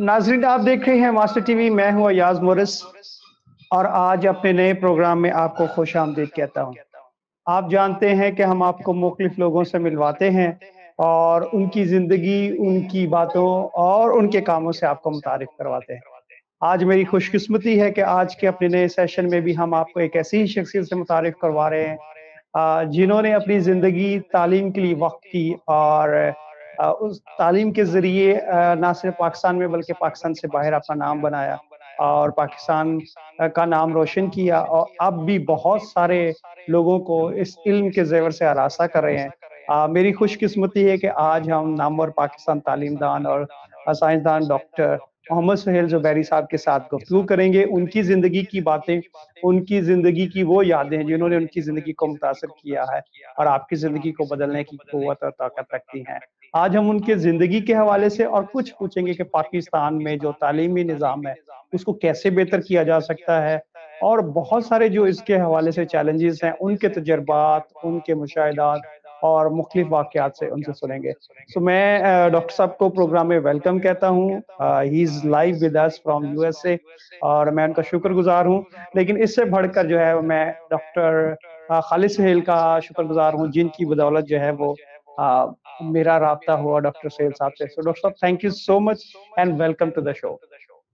ناظرین آپ دیکھ رہے ہیں ماسٹر ٹی وی، میں ہوں ایاز مورس اور آج اپنے نئے پروگرام میں آپ کو خوش آمدید کہتا ہوں۔ آپ جانتے ہیں کہ ہم آپ کو مختلف لوگوں سے ملواتے ہیں اور ان کی زندگی، ان کی باتوں اور ان کے کاموں سے آپ کو متعارف کرواتے ہیں۔ آج میری خوش قسمتی ہے کہ آج کے اپنے نئے سیشن میں بھی ہم آپ کو ایک ایسی ہی شخصیت سے متعارف کروا رہے ہیں جنہوں نے اپنی زندگی تعلیم کے لیے وقف کی اور اس تعلیم کے ذریعے نہ صرف پاکستان میں بلکہ پاکستان سے باہر اپنا نام بنایا اور پاکستان کا نام روشن کیا، اور اب بھی بہت سارے لوگوں کو اس علم کے زیور سے ہراساں کر رہے ہیں۔ میری خوش قسمتی ہے کہ آج ہم نامور پاکستان تعلیم دان اور سائنسدان ڈاکٹر محمد سہیل زبیری صاحب کے ساتھ گفتگو کریں گے۔ ان کی زندگی کی باتیں، ان کی زندگی کی وہ یادیں جنہوں نے ان کی زندگی کو متاثر کیا ہے اور آپ کی زندگی کو بدلنے کی قوت اور طاقت رکھتی ہیں۔ آج ہم ان کے زندگی کے حوالے سے اور کچھ پوچھیں گے کہ پاکستان میں جو تعلیمی نظام ہے اس کو کیسے بہتر کیا جا سکتا ہے، اور بہت سارے جو اس کے حوالے سے چیلنجز ہیں ان کے تجربات، ان کے مشاہدات اور مختلف واقعات سے ان سے سنیں گے۔ میں ڈاکٹر صاحب کو پروگرام میں ویلکم کہتا ہوں۔ He is live with us from U S A اور میں ان کا شکر گزار ہوں، لیکن اس سے بڑھ کر جو ہے میں ڈاکٹر خالد سہیل کا شکر گزار ہوں جن کی بدولت جو ہے وہ میرا رابطہ ہوا ڈاکٹر سہیل صاحب سے۔ ڈاکٹر صاحب thank you so much and welcome to the show.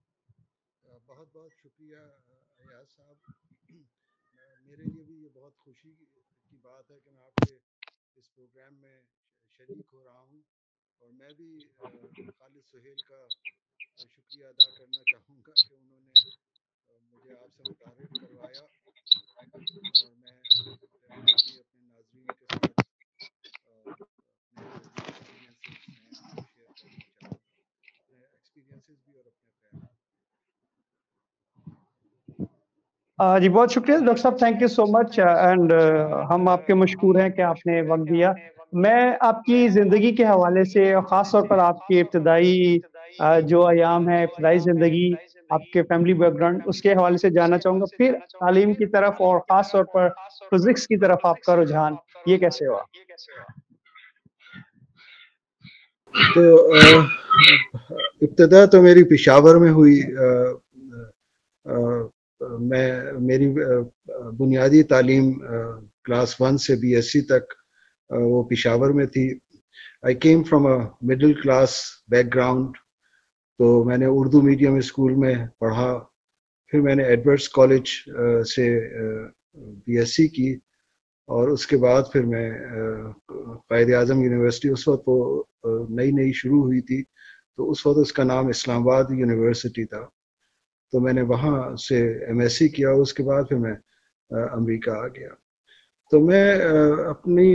بہت بہت شکریہ ایاز صاحب۔ میرے لیے بھی یہ بہت خوشی کی بات ہے کہ میں آپ کے اس پروگرام میں شریک ہو رہا ہوں، اور میں بھی خالد سہیل کا شکریہ ادا کرنا چاہوں گا کہ انہوں نے مجھے آپ سے متعارف کروایا، اور میں ڈیفینیٹلی اپنے ناظرین کے ساتھ اپنے جو بھی ایکسپیرینسز ہیں وہ شیئر کرنا چاہوں گا، اپنے ایکسپیرینسز بھی اور اپنے خیالات۔ جی بہت شکریہ ڈاکٹر صاحب، thank you so much and ہم آپ کے مشکور ہیں کہ آپ نے وقت دیا۔ میں آپ کی زندگی کے حوالے سے اور خاص طور پر آپ کی ابتدائی جو ایام ہے، ابتدائی زندگی، آپ کے فیملی بیک گراؤنڈ، اس کے حوالے سے جاننا چاہوں گا، پھر تعلیم کی طرف اور خاص طور پر فزکس کی طرف آپ کا رجحان یہ کیسے ہوا؟ تو ابتدا تو میری پشاور میں ہوئی۔ میری بنیادی تعلیم کلاس 1 سے BSc تک وہ پشاور میں تھی۔ I came from a middle class background, تو میں نے اردو میڈیم اسکول میں پڑھا، پھر میں نے ایڈورڈس کالج سے BSc کی، اور اس کے بعد پھر میں قائد اعظم یونیورسٹی، اس وقت وہ نئی شروع ہوئی تھی، تو اس وقت اس کا نام اسلام آباد یونیورسٹی تھا، تو میں نے وہاں سے MSc کیا، اس کے بعد پھر میں امریکہ آ گیا۔ تو میں اپنی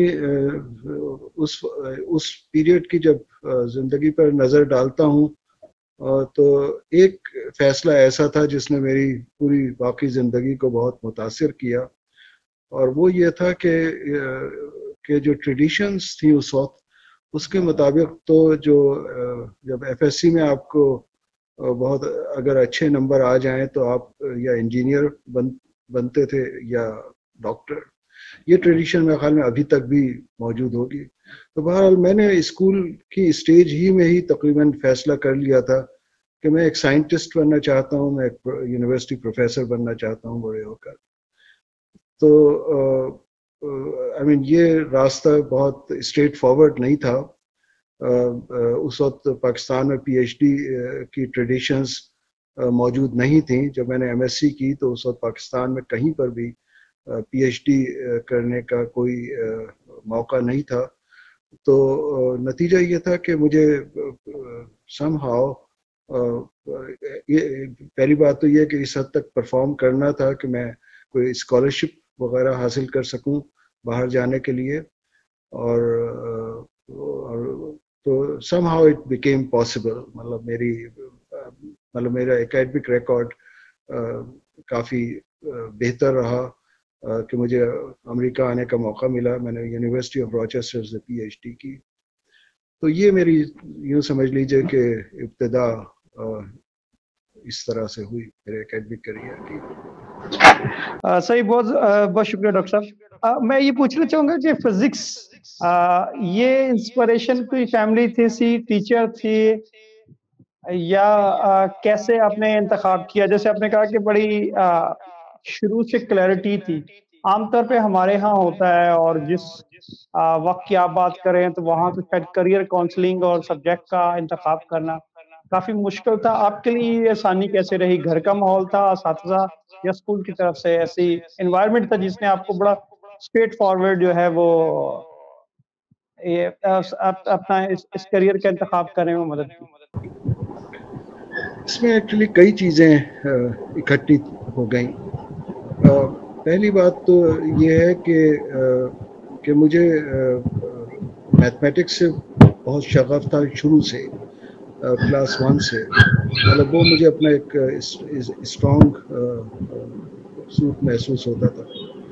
اس پیریڈ کی جب زندگی پر نظر ڈالتا ہوں تو ایک فیصلہ ایسا تھا جس نے میری پوری باقی زندگی کو بہت متاثر کیا، اور وہ یہ تھا کہ جو ٹریڈیشنز تھی اس وقت، اس کے مطابق تو جو جب FSc میں آپ کو بہت اگر اچھے نمبر آ جائیں تو آپ یا انجینئر بنتے تھے یا ڈاکٹر، یہ ٹریڈیشن میرے خیال میں ابھی تک بھی موجود ہوگی۔ تو بہرحال میں نے اسکول کی اسٹیج ہی میں ہی تقریباً فیصلہ کر لیا تھا کہ میں ایک سائنٹسٹ بننا چاہتا ہوں، میں ایک یونیورسٹی پروفیسر بننا چاہتا ہوں بڑے ہو کر۔ تو یہ راستہ بہت اسٹریٹ فارورڈ نہیں تھا۔ اس وقت پاکستان میں PhD کی ٹریڈیشنز موجود نہیں تھیں۔ جب میں نے MSc کی تو اس وقت پاکستان میں کہیں پر بھی PhD کرنے کا کوئی موقع نہیں تھا، تو نتیجہ یہ تھا کہ مجھے سم ہاؤ پہلی بات تو یہ کہ اس حد تک پرفارم کرنا تھا کہ میں کوئی اسکالرشپ وغیرہ حاصل کر سکوں باہر جانے کے لیے، اور تو somehow it became possible. مطلب میرا اکیڈمک ریکارڈ کافی بہتر رہا کہ مجھے امریکہ آنے کا موقع ملا۔ میں نے یونیورسٹی آف روچیسٹر سے PhD کی۔ تو یہ میری یوں سمجھ لیجئے کہ ابتدا اس طرح سے ہوئی میرے اکیڈمک کیریئر کی۔ صحیح، بہت بہت شکریہ ڈاکٹر صاحب۔ میں یہ پوچھنا چاہوں گا کہ فزکس یہ انسپریشن کوئی فیملی تھی، ٹیچر تھی، یا کیسے آپ نے انتخاب کیا؟ جیسے آپ نے کہا کہ بڑی شروع سے کلیئرٹی تھی. عام طور پہ ہمارے ہاں ہوتا ہے، اور جس وقت کی آپ بات کریں تو وہاں تو شاید کریئر کاؤنسلنگ اور سبجیکٹ کا انتخاب کرنا کافی مشکل تھا. آپ کے لیے یہ آسانی کیسے رہی؟ گھر کا ماحول تھا، اساتذہ، یا اسکول کی طرف سے ایسی انوائرمنٹ تھا جس نے آپ کو بڑا اسٹریٹ فارورڈ جو ہے وہ یہ اپنا اس کریئر کا انتخاب کرنے میں مدد کی؟ اس میں ایکچولی کئی چیزیں اکٹھی ہو گئیں. پہلی بات تو یہ ہے کہ مجھے میتھمیٹکس سے بہت شغف تھا شروع سے، کلاس 1 سے. مطلب وہ مجھے اپنا ایک اسٹرانگ سوٹ محسوس ہوتا تھا.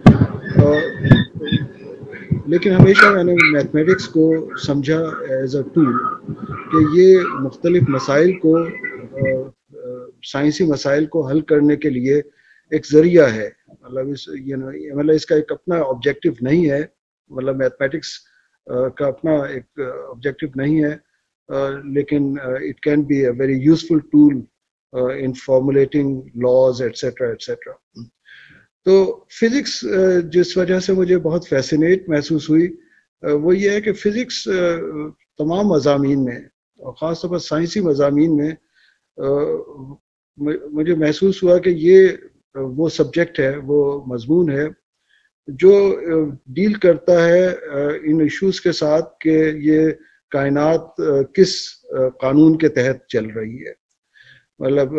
لیکن ہمیشہ میں نے میتھمیٹکس کو سمجھا ایز اے ٹول، کہ یہ مختلف مسائل کو، سائنسی مسائل کو حل کرنے کے لیے ایک ذریعہ ہے. مطلب اس کا ایک اپنا آبجیکٹو نہیں ہے. مطلب میتھمیٹکس کا اپنا ایک آبجیکٹو نہیں ہے، لیکن it can be a very useful tool in formulating laws etcetera etcetera. تو فزکس جس وجہ سے مجھے بہت فیسینیٹ محسوس ہوئی، وہ یہ ہے کہ فزکس تمام مضامین میں، اور خاص طور پر سائنسی مضامین میں، مجھے محسوس ہوا کہ یہ وہ سبجیکٹ ہے، وہ مضمون ہے جو ڈیل کرتا ہے ان ایشوز کے ساتھ کہ یہ کائنات کس قانون کے تحت چل رہی ہے. مطلب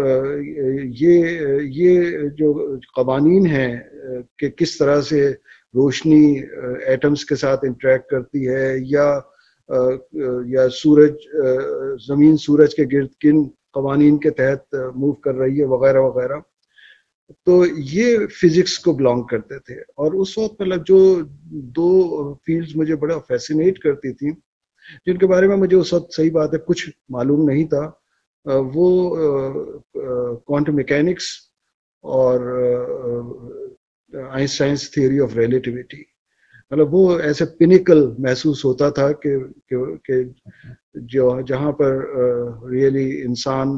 یہ جو قوانین ہیں کہ کس طرح سے روشنی ایٹمز کے ساتھ انٹریکٹ کرتی ہے، یا سورج، زمین سورج کے گرد کن قوانین کے تحت موو کر رہی ہے، وغیرہ وغیرہ. تو یہ فزکس کو بلانگ کرتے تھے. اور اس وقت مطلب جو دو فیلڈز مجھے بڑا فیسینیٹ کرتی تھیں، جن کے بارے میں مجھے اس وقت صحیح بات ہے کچھ معلوم نہیں تھا، وہ کوانٹم میکینکس اور آئنسٹائنس تھیوری آف ریلیٹیوٹی. مطلب وہ ایسے پینیکل محسوس ہوتا تھا کہ جہاں پر ریئلی انسان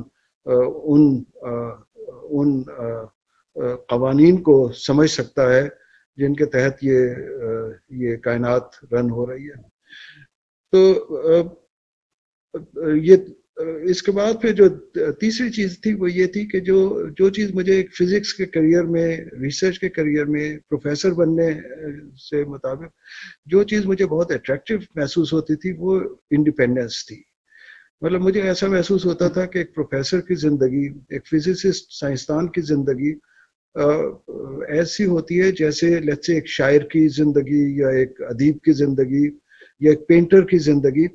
ان قوانین کو سمجھ سکتا ہے جن کے تحت یہ کائنات رن ہو رہی ہے. تو یہ اس کے بعد پھر جو تیسری چیز تھی وہ یہ تھی کہ جو چیز مجھے ایک فزکس کے کریئر میں، ریسرچ کے کریئر میں، پروفیسر بننے سے مطابق جو چیز مجھے بہت اٹریکٹیو محسوس ہوتی تھی، وہ انڈیپینڈنس تھی. مطلب مجھے ایسا محسوس ہوتا تھا کہ ایک پروفیسر کی زندگی، ایک فزسسٹ، سائنسدان کی زندگی ایسی ہوتی ہے جیسے لیٹس سے ایک شاعر کی زندگی، یا ایک ادیب کی زندگی، یا ایک پینٹر کی زندگی،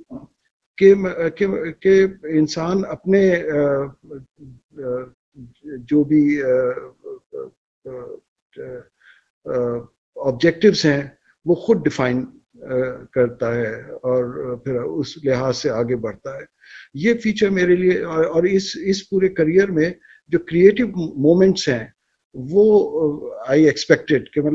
کہ انسان اپنے جو بھی آبجیکٹیوز ہیں وہ خود ڈیفائن کرتا ہے، اور پھر اس لحاظ سے آگے بڑھتا ہے. یہ فیچر میرے لیے، اور اس پورے کریئر میں جو کریٹیو مومنٹس ہیں وہ آئی ایکسپیکٹڈ کہ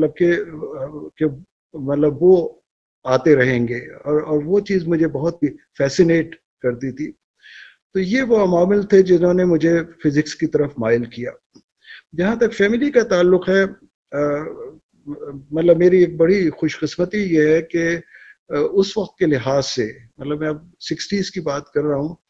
مطلب وہ آتے رہیں گے، اور وہ چیز مجھے بہت فیسینیٹ کرتی تھی. تو یہ وہ عوامل تھے جنہوں نے مجھے فزکس کی طرف مائل کیا. جہاں تک فیملی کا تعلق ہے، مطلب میری ایک بڑی خوش قسمتی یہ ہے کہ اس وقت کے لحاظ سے، مطلب میں اب 60s کی بات کر رہا ہوں،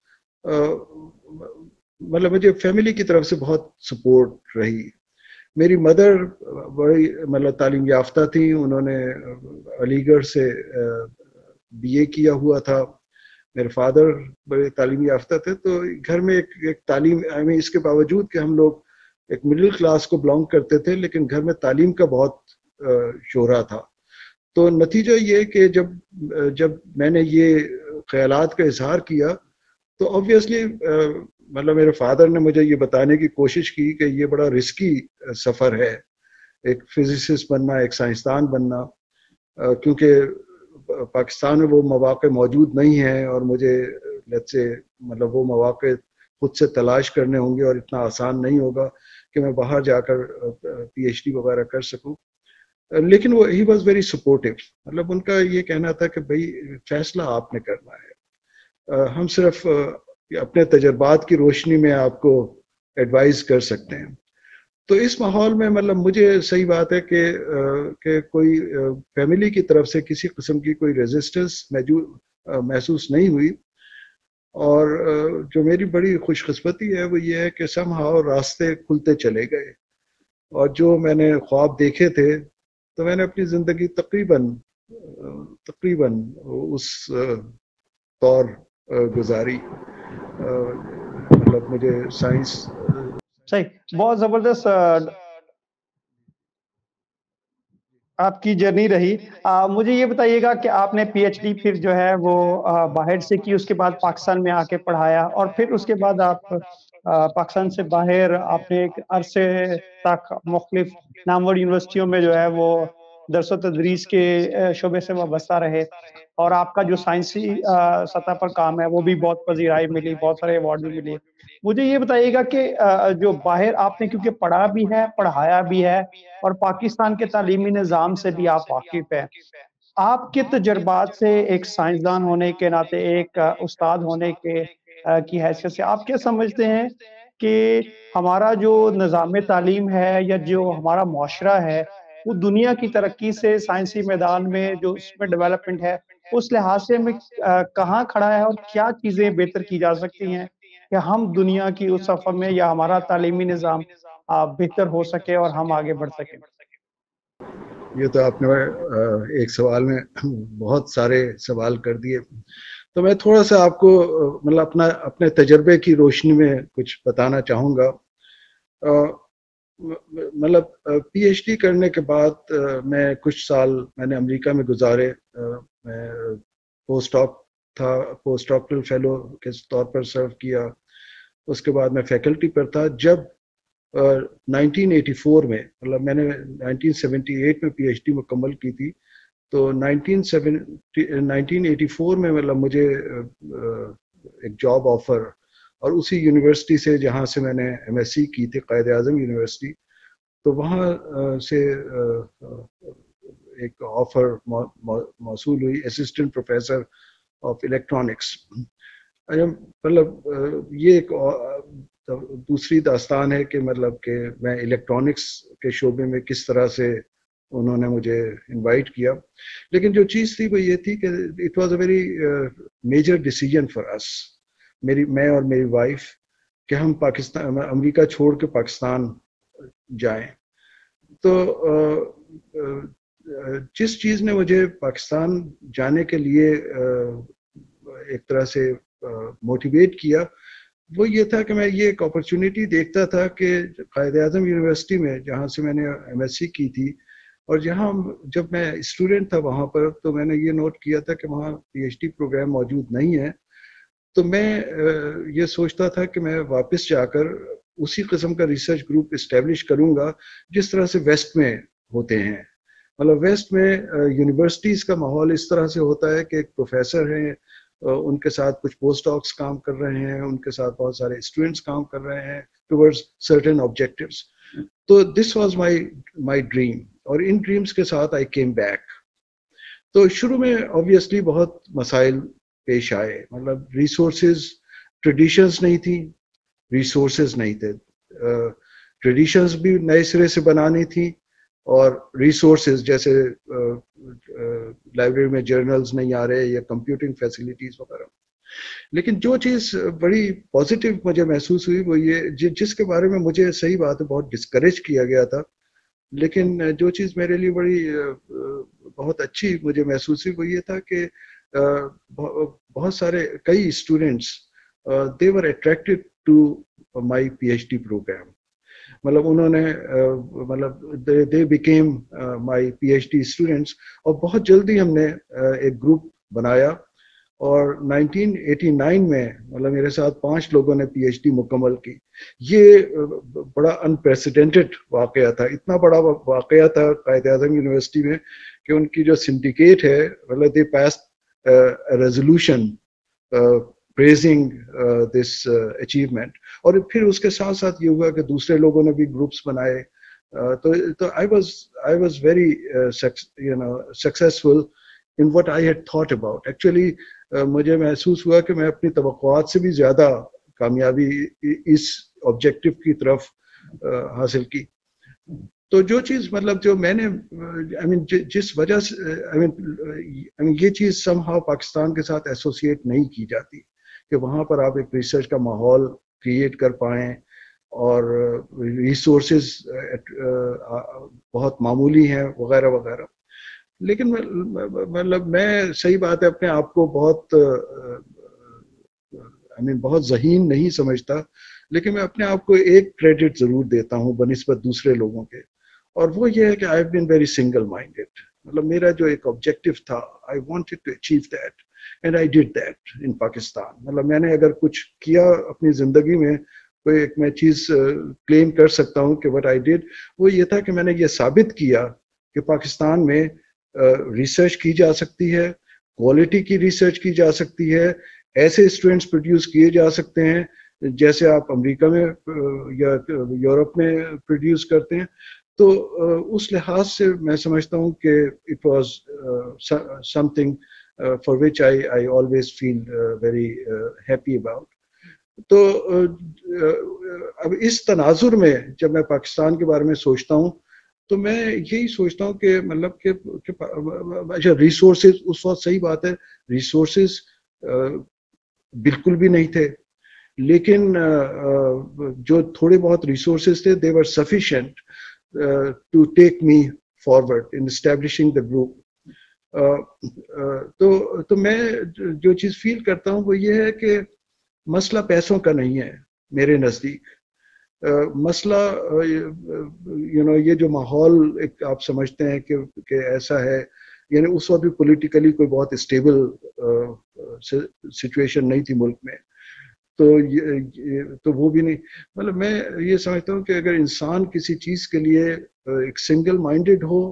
مطلب مجھے فیملی کی طرف سے بہت سپورٹ رہی. میری مدر بڑی مطلب تعلیم یافتہ تھی، انہوں نے علی گڑھ سے BA کیا ہوا تھا. میرے فادر بڑے تعلیم یافتہ تھے. تو گھر میں ایک تعلیم، اس کے باوجود کہ ہم لوگ ایک مڈل کلاس کو بلانگ کرتے تھے، لیکن گھر میں تعلیم کا بہت شہرا تھا. تو نتیجہ یہ کہ جب میں نے یہ خیالات کا اظہار کیا تو آبویسلی مطلب میرے فادر نے مجھے یہ بتانے کی کوشش کی کہ یہ بڑا رسکی سفر ہے، ایک فزسسٹ بننا، ایک سائنسدان بننا، کیونکہ پاکستان میں وہ مواقع موجود نہیں ہیں، اور مجھے مطلب وہ مواقع خود سے تلاش کرنے ہوں گے، اور اتنا آسان نہیں ہوگا کہ میں باہر جا کر PhD وغیرہ کر سکوں. لیکن وہ ہی واز ویری سپورٹیو. مطلب ان کا یہ کہنا تھا کہ بھائی فیصلہ آپ نے کرنا ہے، ہم صرف اپنے تجربات کی روشنی میں آپ کو ایڈوائز کر سکتے ہیں. تو اس ماحول میں مطلب مجھے صحیح بات ہے کہ کوئی فیملی کی طرف سے کسی قسم کی کوئی ریزسٹنس محسوس نہیں ہوئی. اور جو میری بڑی خوش قسمتی ہے وہ یہ ہے کہ سم ہاؤ راستے کھلتے چلے گئے, اور جو میں نے خواب دیکھے تھے تو میں نے اپنی زندگی تقریباً اس طور گزاری. مطلب مجھے سائنس صحیح, بہت زبردست آپ کی جرنی رہی. مجھے یہ بتائیے گا کہ آپ نے پی ایچ ڈی پھر جو ہے وہ باہر سے کی, اس کے بعد پاکستان میں آ کے پڑھایا, اور پھر اس کے بعد آپ پاکستان سے باہر آپ نے ایک عرصے تک مختلف نامور یونیورسٹیوں میں جو ہے وہ درس و تدریس کے شعبے سے وابستہ رہے, اور آپ کا جو سائنسی سطح پر کام ہے وہ بھی بہت پذیرائی ملی, بہت سارے ایوارڈ بھی ملی. مجھے یہ بتائیے گا کہ جو باہر آپ نے کیونکہ پڑھا بھی ہے, پڑھایا بھی ہے, اور پاکستان کے تعلیمی نظام سے بھی آپ واقف ہیں, آپ کے تجربات سے ایک سائنسدان ہونے کے ناطے, ایک استاد ہونے کے کی حیثیت سے آپ کیا سمجھتے ہیں کہ ہمارا جو نظام تعلیم ہے یا جو ہمارا معاشرہ ہے وہ دنیا کی ترقی سے سائنسی میدان میں جو اس میں ڈیولپمنٹ ہے اس لحاظ سے ہمیں کہاں کھڑا ہے, اور کیا چیزیں بہتر کی جا سکتی ہیں کہ ہم دنیا کی اس سفر میں یا ہمارا تعلیمی نظام بہتر ہو سکے اور ہم آگے بڑھ سکیں؟ یہ تو آپ نے ایک سوال میں بہت سارے سوال کر دیے. تو میں تھوڑا سا آپ کو مطلب اپنے تجربے کی روشنی میں کچھ بتانا چاہوں گا. مطلب پی ایچ ڈی کرنے کے بعد میں کچھ سال میں نے امریکہ میں گزارے. میں پوسٹ ڈاکٹرل فیلو کے طور پر سرو کیا. اس کے بعد میں فیکلٹی پر تھا. جب 1984 میں مطلب میں نے 1978 میں پی ایچ ڈی مکمل کی تھی, تو 1984 میں مطلب مجھے ایک جاب آفر, اور اسی یونیورسٹی سے جہاں سے میں نے ایم ایس سی کی تھی, قائد اعظم یونیورسٹی, تو وہاں سے ایک آفر موصول ہوئی اسسٹنٹ پروفیسر آف الیکٹرانکس. مطلب یہ ایک دوسری داستان ہے کہ مطلب کہ میں الیکٹرانکس کے شعبے میں کس طرح سے انہوں نے مجھے انوائٹ کیا. لیکن جو چیز تھی وہ یہ تھی کہ it was a very major decision for us, میں اور میری وائف, کہ ہم امریکہ چھوڑ کے پاکستان جائیں. تو جس چیز نے مجھے پاکستان جانے کے لیے ایک طرح سے موٹیویٹ کیا وہ یہ تھا کہ میں یہ ایک اپرچونٹی دیکھتا تھا کہ قائد اعظم یونیورسٹی میں, جہاں سے میں نے ایم ایس سی کی تھی, اور جہاں جب میں اسٹوڈنٹ تھا وہاں پر, تو میں نے یہ نوٹ کیا تھا کہ وہاں پی ایچ ڈی پروگرام موجود نہیں ہے. تو میں یہ سوچتا تھا کہ میں واپس جا کر اسی قسم کا ریسرچ گروپ اسٹیبلش کروں گا جس طرح سے ویسٹ میں ہوتے ہیں. مطلب ویسٹ میں یونیورسٹیز کا ماحول اس طرح سے ہوتا ہے کہ ایک پروفیسر ہیں, ان کے ساتھ کچھ پوسٹ ڈاکس کام کر رہے ہیں, ان کے ساتھ بہت سارے اسٹوڈنٹس کام کر رہے ہیں ٹورڈز سرٹن آبجیکٹیوز. تو دس واز مائی ڈریم, اور ان ڈریمز کے ساتھ آئی کیم بیک. تو شروع میں آبویسلی بہت مسائل پیش آئے. مطلب ٹریڈیشنز نہیں تھی, ریسورسز نہیں تھے. ٹریڈیشنز بھی نئے سرے سے بنانی تھی, اور ریسورسز جیسے لائبریری میں جرنلز نہیں آ رہے یا کمپیوٹنگ فیسلٹیز وغیرہ. لیکن جو چیز بڑی پازیٹیو مجھے محسوس ہوئی وہ یہ, جس کے بارے میں مجھے صحیح بات ہے بہت ڈسکریج کیا گیا تھا, لیکن جو چیز میرے لیے بہت اچھی مجھے محسوس ہوئی وہ یہ تھا کہ بہت سارے کئی students they were attracted to my PhD program. مطلب انہوں نے مطلب they became my PhD students, اور بہت جلدی ہم نے ایک گروپ بنایا, اور 1989 میں مطلب میرے ساتھ 5 لوگوں نے PhD مکمل کی. یہ بڑا انپریسیڈنٹڈ واقعہ تھا, اتنا بڑا واقعہ تھا قائد اعظم یونیورسٹی میں کہ ان کی جو سنڈیکیٹ ہے مطلب they passed a resolution praising this achievement. اور پھر اس کے ساتھ ساتھ یہ ہوا کہ دوسرے لوگوں نے بھی گروپس بنائے. تو I was very successful in what I had thought about. Actually مجھے محسوس ہوا کہ میں اپنی توقعات سے بھی زیادہ کامیابی اس آبجیکٹو کی طرف حاصل کی. تو جو چیز مطلب جو میں نے جس وجہ سے یہ چیز سم ہاؤ پاکستان کے ساتھ ایسوسیٹ نہیں کی جاتی کہ وہاں پر آپ ایک ریسرچ کا ماحول کریٹ کر پائیں اور ریسورسز بہت معمولی ہیں وغیرہ وغیرہ. لیکن مطلب میں صحیح بات ہے اپنے آپ کو بہت ذہین نہیں سمجھتا, لیکن میں اپنے آپ کو ایک کریڈٹ ضرور دیتا ہوں بنسبت دوسرے لوگوں کے, اور وہ یہ ہے کہ I have been very single minded. مطلب میرا جو ایک آبجیکٹو تھا, I wanted to achieve that and I did that in Pakistan. مطلب میں نے اگر کچھ کیا اپنی زندگی میں, کوئی ایک میں چیز کلیم کر سکتا ہوں کہ وٹ آئی ڈیڈ, وہ یہ تھا کہ میں نے یہ ثابت کیا کہ پاکستان میں ریسرچ کی جا سکتی ہے, کوالٹی کی ریسرچ کی جا سکتی ہے, ایسے اسٹوڈنٹس پروڈیوس کیے جا سکتے ہیں جیسے آپ امریکہ میں یا یورپ میں پروڈیوس کرتے ہیں. تو اس لحاظ سے میں سمجھتا ہوں کہ it was something for which I always feel very happy about. تو اب اس تناظر میں جب میں پاکستان کے بارے میں سوچتا ہوں تو میں یہی سوچتا ہوں کہ مطلب کہ ریسورسز, اس وقت صحیح بات ہے ریسورسز بالکل بھی نہیں تھے, لیکن جو تھوڑے بہت ریسورسز تھے they were sufficient to take me forward in establishing the group. تو میں جو چیز فیل کرتا ہوں وہ یہ ہے کہ مسئلہ پیسوں کا نہیں ہے میرے نزدیک. مسئلہ یہ جو ماحول ایک آپ سمجھتے ہیں کہ ایسا ہے, یعنی اس وقت بھی پولیٹیکلی کوئی بہت اسٹیبل سچویشن نہیں تھی ملک میں, تو وہ بھی نہیں. مطلب میں یہ سمجھتا ہوں کہ اگر انسان کسی چیز کے لیے ایک سنگل مائنڈیڈ ہو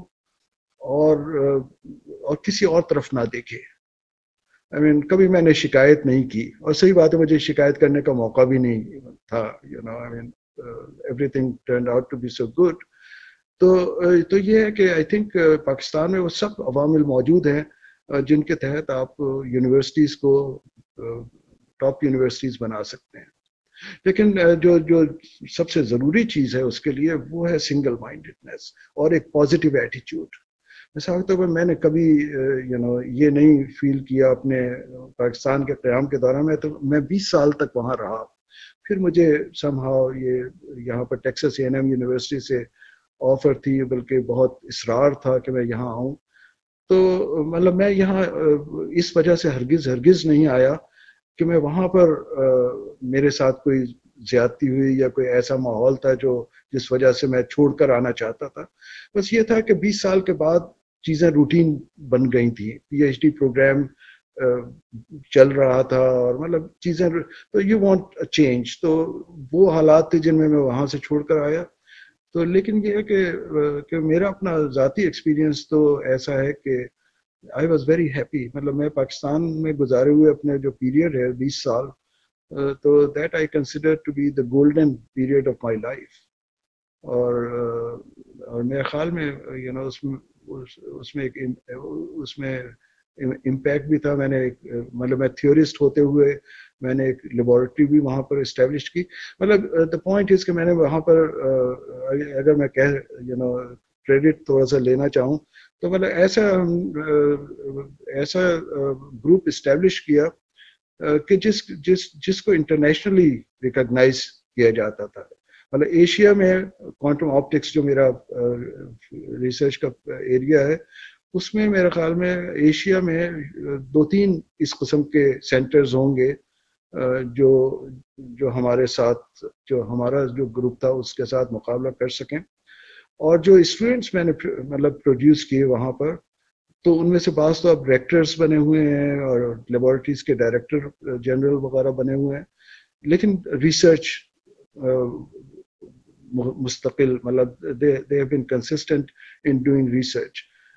اور کسی اور طرف نہ دیکھے. کبھی میں نے شکایت نہیں کی, اور صحیح بات ہے مجھے شکایت کرنے کا موقع بھی نہیں تھا. everything turned out to be so good. تو یہ ہے کہ آئی تھنک پاکستان میں وہ سب عوامل موجود ہیں جن کے تحت آپ یونیورسٹیز کو ٹاپ یونیورسٹیز بنا سکتے ہیں. لیکن جو سب سے ضروری چیز ہے اس کے لیے وہ ہے سنگل مائنڈیڈنس اور ایک پازیٹیو ایٹیچیوڈ. مثال کے طور پر میں نے کبھی یہ نہیں فیل کیا اپنے پاکستان کے قیام کے دوران میں 20 سال تک وہاں رہا. پھر مجھے سم ہاؤ یہاں پر ٹیکساس A&M یونیورسٹی سے آفر تھی, بلکہ بہت اصرار تھا کہ میں یہاں آؤں. تو مطلب میں یہاں اس وجہ سے ہرگز نہیں آیا کہ میں وہاں پر میرے ساتھ کوئی زیادتی ہوئی یا کوئی ایسا ماحول تھا جس وجہ سے میں چھوڑ کر آنا چاہتا تھا. بس یہ تھا کہ 20 سال کے بعد چیزیں روٹین بن گئی تھیں, PhD پروگرام چل رہا تھا, اور مطلب چیزیں تو یو وانٹ اے چینج. تو وہ حالات تھے جن میں وہاں سے چھوڑ کر آیا. تو لیکن یہ ہے کہ میرا اپنا ذاتی ایکسپیرینس تو ایسا ہے کہ I was very happy. مطلب میں پاکستان میں گزارے ہوئے اپنے جو پیریڈ ہے 20 سال, تو that I consider to be the golden period of my life. اور میرے خیال میں اس میں امپیکٹ بھی تھا. میں نے مطلب میں تھیورسٹ ہوتے ہوئے میں نے ایک لیبارٹری بھی وہاں پر اسٹیبلش کی. مطلب دا پوائنٹ از کہ میں نے وہاں پر اگر میں کریڈٹ تھوڑا سا لینا چاہوں تو مطلب ایسا گروپ اسٹیبلش کیا کہ جس کو انٹرنیشنلی ریکگنائز کیا جاتا تھا. مطلب ایشیا میں کوانٹم آپٹکس جو میرا ریسرچ کا ایریا ہے, اس میں میرے خیال میں ایشیا میں 2-3 اس قسم کے سینٹرز ہوں گے جو ہمارے ساتھ ہمارا جو گروپ تھا اس کے ساتھ مقابلہ کر سکیں. اور جو اسٹوڈنٹس میں نے مطلب پروڈیوس کیے وہاں پر, تو ان میں سے بعض تو اب ریکٹرز بنے ہوئے ہیں اور لیبارٹریز کے ڈائریکٹر جنرل وغیرہ بنے ہوئے ہیں, لیکن ریسرچ مستقل مطلب they have been consistent in doing research.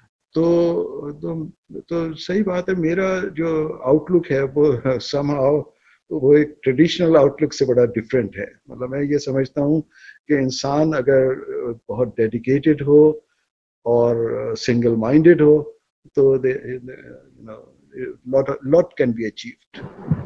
تو صحیح بات ہے, میرا جو آؤٹ لک ہے وہ somehow وہ ایک ٹریڈیشنل آؤٹ لک سے بڑا ڈفرینٹ ہے. مطلب میں یہ سمجھتا ہوں کہ انسان اگر بہت ڈیڈیکیٹڈ ہو اور سنگل مائنڈیڈ ہو تو lot can be achieved.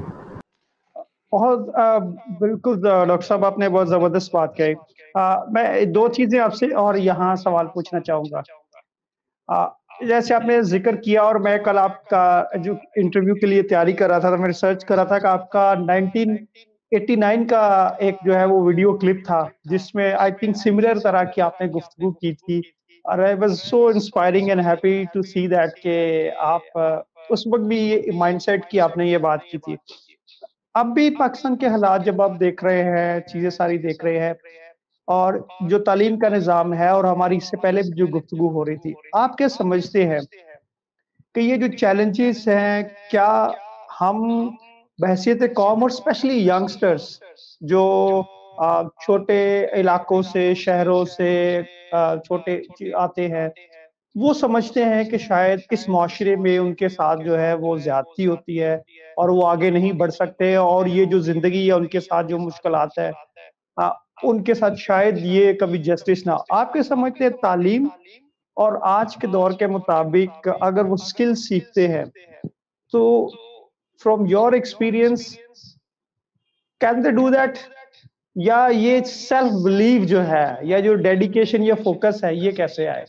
बहुत बिल्कुल डॉक्टर साहब, आपने बहुत जबरदस्त बात कही। मैं दो चीजें आपसे और यहाँ सवाल पूछना चाहूंगा। जैसे आपने जिक्र किया, और मैं कल आपका जो इंटरव्यू के लिए तैयारी कर रहा था तो मैं रिसर्च कर रहा था कि आपका 1989 का एक जो है वो वीडियो क्लिप था, जिसमें आई थिंक सिमिलर तरह की आपने गुफ्तगू की थी। और I was so inspiring and happy to see that कि आप उस वक्त भी ये माइंडसेट की आपने ये बात की थी। अब भी पाकिस्तान के हालात जब आप देख रहे हैं, चीजें सारी देख रहे हैं, और जो तालीम का निज़ाम है, और हमारी इससे पहले भी जो गुफ्तगू हो रही थी, आप क्या समझते हैं कि ये जो चैलेंजेस हैं, क्या हम बहैसियत कौम और स्पेशली यंगस्टर्स जो छोटे इलाकों से, शहरों से छोटे आते हैं, वो समझते हैं कि शायद इस माशरे में उनके साथ जो है वो ज़्यादती होती है और वो आगे नहीं बढ़ सकते, और ये जो ज़िंदगी है उनके साथ जो मुश्किलात है, अ, उनके साथ शायद ये कभी जस्टिस ना हो। आप क्या समझते हैं, तालीम और आज के दौर के मुताबिक अगर वो स्किल सीखते हैं, तो from your experience can they do that, या ये सेल्फ बिलीव जो है, या जो डेडिकेशन या फोकस है, ये कैसे आए?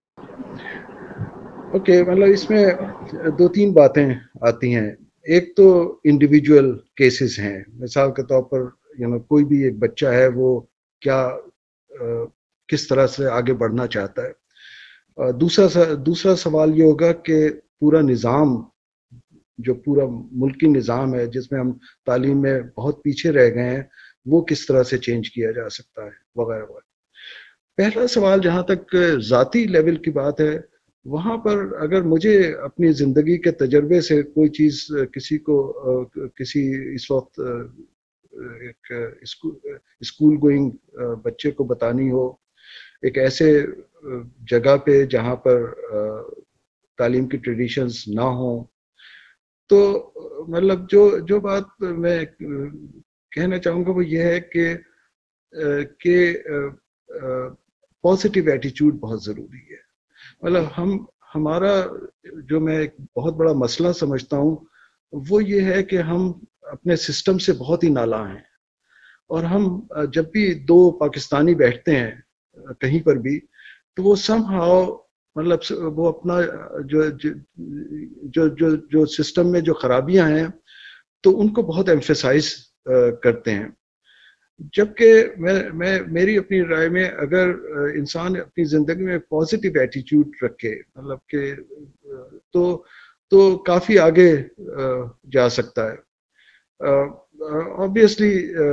ओके, मतलब इसमें दो तीन बातें आती हैं। एक तो इंडिविजुअल केसेस हैं, मिसाल के तौर पर कोई भी एक बच्चा है, वो क्या किस तरह से आगे बढ़ना चाहता है। दूसरा सवाल ये होगा कि पूरा निज़ाम, जो पूरा मुल्की निज़ाम है जिसमें हम तालीम में बहुत पीछे रह गए हैं, वो किस तरह से चेंज किया जा सकता है, वगैरह वगैरह। पहला सवाल, जहाँ तक ज़ाती लेवल की बात है, वहाँ पर अगर मुझे अपनी ज़िंदगी के तजर्बे से कोई चीज़ किसी इस वक्त एक स्कूल गोइंग बच्चे को बतानी हो, एक ऐसे जगह पे जहाँ पर तालीम की ट्रेडिशंस ना हो, तो मतलब जो बात मैं कहना चाहूँगा वो ये है कि पॉजिटिव एटीट्यूड बहुत ज़रूरी है। मतलब हमारा जो मैं एक बहुत बड़ा मसला समझता हूँ वो ये है कि हम अपने सिस्टम से बहुत ही नाला हैं, और हम जब भी दो पाकिस्तानी बैठते हैं कहीं पर भी, तो वो समहाउ मतलब वो अपना जो सिस्टम में जो खराबियां हैं तो उनको बहुत एम्फेसाइज करते हैं। जबकि मेरी अपनी राय में, अगर इंसान अपनी ज़िंदगी में पॉजिटिव एटीट्यूड रखे, मतलब कि तो काफ़ी आगे जा सकता है। ऑब्वियसली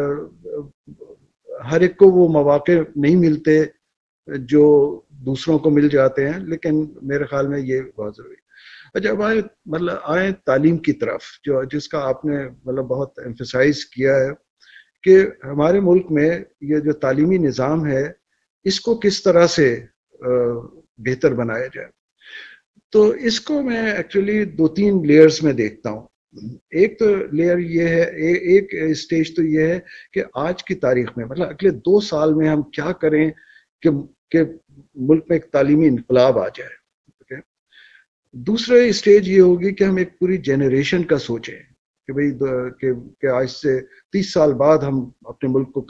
हर एक को वो मौके नहीं मिलते जो दूसरों को मिल जाते हैं, लेकिन मेरे ख्याल में ये बहुत ज़रूरी है। जब आए तालीम की तरफ, जिसका आपने मतलब बहुत एम्फसाइज किया है कि हमारे मुल्क में ये जो तालीमी निज़ाम है, इसको किस तरह से बेहतर बनाया जाए, तो इसको मैं एक्चुअली दो तीन लेयर्स में देखता हूँ। एक तो लेयर ये है, एक स्टेज तो ये है कि आज की तारीख में, मतलब अगले 2 साल में हम क्या करें कि मुल्क में एक तालीमी इनकलाब आ जाए। ओके, दूसरा स्टेज ये होगी कि हम एक पूरी जेनरेशन का सोचें कि भाई कि आज से 30 साल बाद हम अपने मुल्क को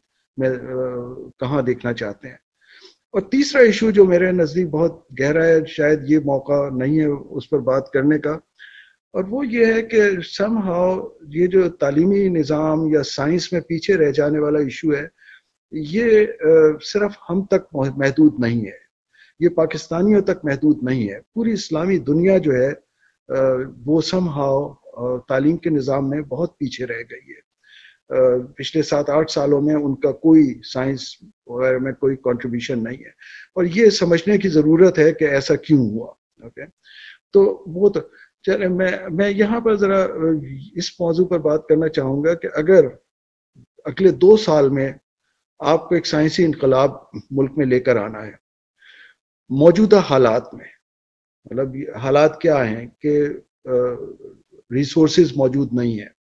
कहाँ देखना चाहते हैं। और तीसरा इशू जो मेरे नज़दीक बहुत गहरा है, शायद ये मौका नहीं है उस पर बात करने का, और वो ये है कि समहाउ ये जो तालीमी निज़ाम या साइंस में पीछे रह जाने वाला इशू है, ये सिर्फ हम तक महदूद नहीं है, ये पाकिस्तानियों तक महदूद नहीं है। पूरी इस्लामी दुनिया जो है वो समहाउ तालीम के निज़ाम में बहुत पीछे रह गई है। पिछले 7-8 सालों में उनका कोई साइंस वगैरह में कोई कंट्रीब्यूशन नहीं है, और ये समझने की ज़रूरत है कि ऐसा क्यों हुआ। ओके, तो वो तो चले, मैं यहाँ पर ज़रा इस मौजू पर बात करना चाहूँगा कि अगर अगले 2 साल में आपको एक साइंसी इनकलाब मुल्क में लेकर आना है, मौजूदा हालात में, मतलब हालात क्या हैं कि रिसोर्सेज मौजूद नहीं है,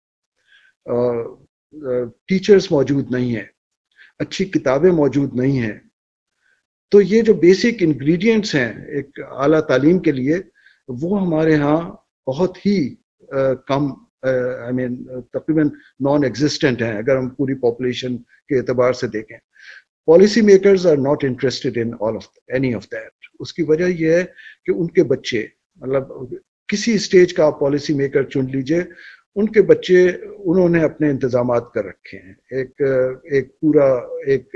टीचर्स मौजूद नहीं है, अच्छी किताबें मौजूद नहीं हैं, तो ये जो बेसिक इंग्रेडिएंट्स हैं एक आला तालीम के लिए, वो हमारे यहाँ بہت ہی کم تقریباً نان ایگزسٹنٹ ہیں اگر ہم پوری پاپولیشن کے اعتبار سے دیکھیں. Policy makers are not interested in all of any of that. اس کی وجہ یہ ہے کہ ان کے بچے مطلب کسی اسٹیج کا آپ پالیسی میکر چن لیجئے, ان کے بچے انہوں نے اپنے انتظامات کر رکھے ہیں. ایک پورا ایک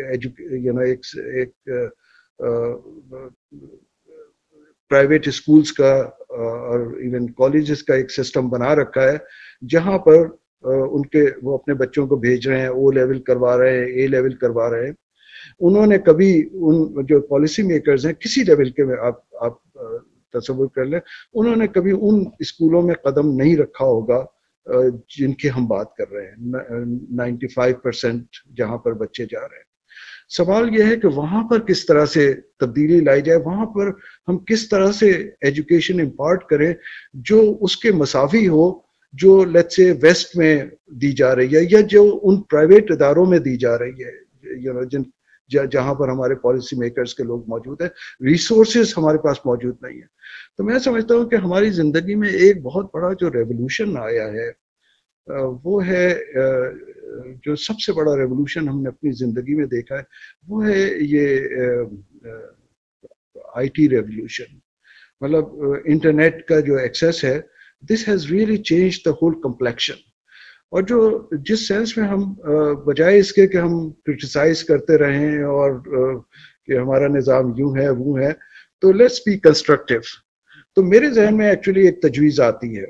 پرائیویٹ اسکولز کا اور ایون کالجز کا ایک سسٹم بنا رکھا ہے جہاں پر ان کے وہ اپنے بچوں کو بھیج رہے ہیں, او لیول کروا رہے ہیں, اے لیول کروا رہے ہیں. انہوں نے کبھی ان جو پالیسی میکرز ہیں کسی لیول کے آپ تصور کر لیں, انہوں نے کبھی ان اسکولوں میں قدم نہیں رکھا ہوگا جن کی ہم بات کر رہے ہیں, 95% جہاں پر بچے جا رہے ہیں. سوال یہ ہے کہ وہاں پر کس طرح سے تبدیلی لائی جائے, وہاں پر ہم کس طرح سے ایجوکیشن امپارٹ کریں جو اس کے مساوی ہو جو لیٹس سے ویسٹ میں دی جا رہی ہے یا جو ان پرائیویٹ اداروں میں دی جا رہی ہے جہاں پر ہمارے پالیسی میکرز کے لوگ موجود ہیں. ریسورسز ہمارے پاس موجود نہیں ہیں. تو میں سمجھتا ہوں کہ ہماری زندگی میں ایک بہت بڑا جو ریولوشن آیا ہے وہ ہے, جو سب سے بڑا ریولوشن ہم نے اپنی زندگی میں دیکھا ہے وہ ہے یہ آئی ٹی ریولوشن. مطلب انٹرنیٹ کا جو ایکسیس ہے, this has really change the whole complexion. اور جو جس سینس میں ہم بجائے اس کے کہ ہم کرٹیسائز کرتے رہیں اور کہ ہمارا نظام یوں ہے وہ ہے, تو لیٹس بی کنسٹرکٹیو. تو میرے ذہن میں ایکچولی ایک تجویز آتی ہے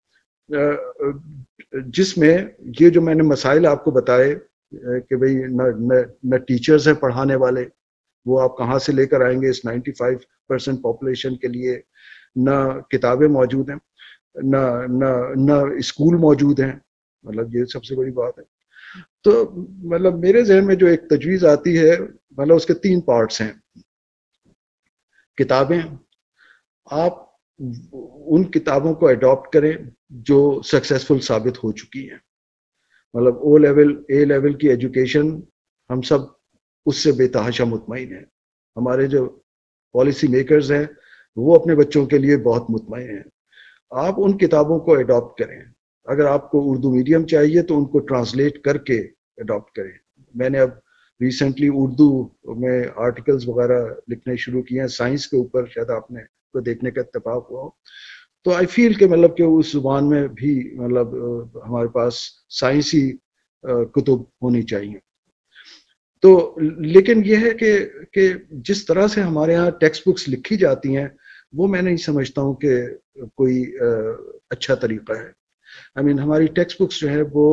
جس میں یہ جو میں نے مسائل آپ کو بتائے کہ بھئی نہ ٹیچرز ہیں پڑھانے والے, وہ آپ کہاں سے لے کر آئیں گے اس 95% پاپولیشن کے لیے, نہ کتابیں موجود ہیں, نہ اسکول موجود ہیں, مطلب یہ سب سے بڑی بات ہے. تو مطلب میرے ذہن میں جو ایک تجویز آتی ہے, مطلب اس کے 3 پارٹس ہیں. کتابیں, آپ ان کتابوں کو اڈاپٹ کریں جو سکسیسفل ثابت ہو چکی ہیں. مطلب او لیول اے لیول کی ایجوکیشن ہم سب اس سے بے تحاشا مطمئن ہیں. ہمارے جو پالیسی میکرز ہیں وہ اپنے بچوں کے لیے بہت مطمئن ہیں. آپ ان کتابوں کو اڈاپٹ کریں. اگر آپ کو اردو میڈیم چاہیے تو ان کو ٹرانسلیٹ کر کے اڈاپٹ کریں. میں نے اب ریسنٹلی اردو میں آرٹیکلز وغیرہ لکھنے شروع کیے ہیں سائنس کے اوپر, شاید آپ نے کو دیکھنے کا اتفاق ہوا. تو آئی فیل کہ مطلب کہ اس زبان میں بھی مطلب ہمارے پاس سائنسی کتب ہونی چاہیے. تو لیکن یہ ہے کہ جس طرح سے ہمارے ہاں ٹیکسٹ بکس لکھی جاتی ہیں وہ میں نہیں سمجھتا ہوں کہ کوئی اچھا طریقہ ہے. ہماری ٹیکسٹ بکس جو ہے وہ